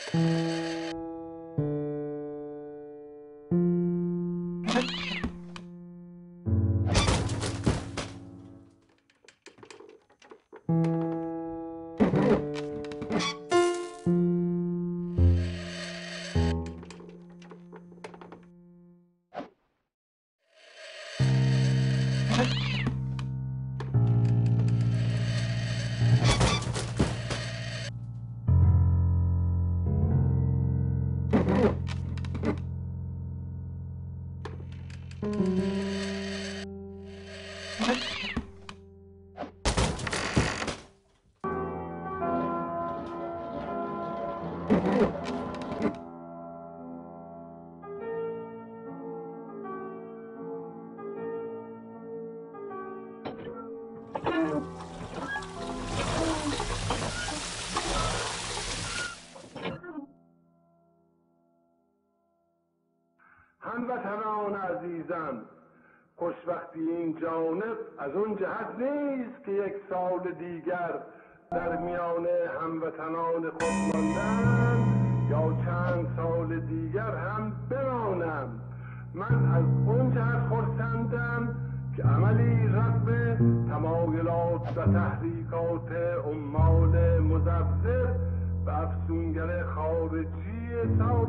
هموطنان عزیزم، خوشبختی این جانب از اون جهت نیست که یک سال دیگر در میان هموطنان خود ماندن یا چند سال دیگر هم بمانم. من از اون جهت خرسندم که عملی رغم تمایلات و تحریکات عمال مزفر و افسونگر خارجی سال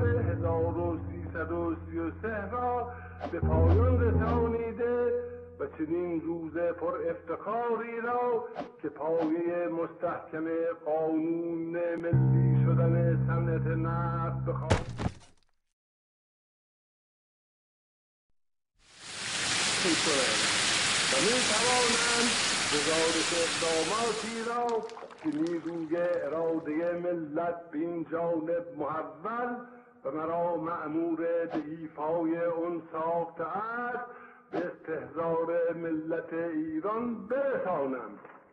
1333 را به پایان رسانیده و چنین روز پر افتخاری را که پایه مستحکم قانون ملی شدن صنعت نفت بخواهد و میتوانند گزارش اقداماتی را که نیروی اراده ملت به این جانب محول و مرا مأمور به ایفای اون ساخته است به استحضار ملت ایران برسانم.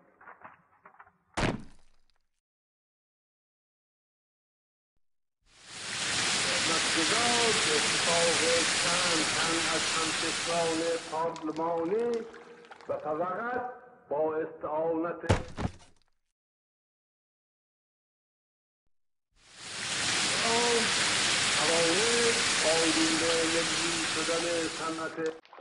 نتیجه‌گذار به اتفاق چند تن از همفکران پارلمانی و فقط با استعانت توانست قانون ملی شدن صنعت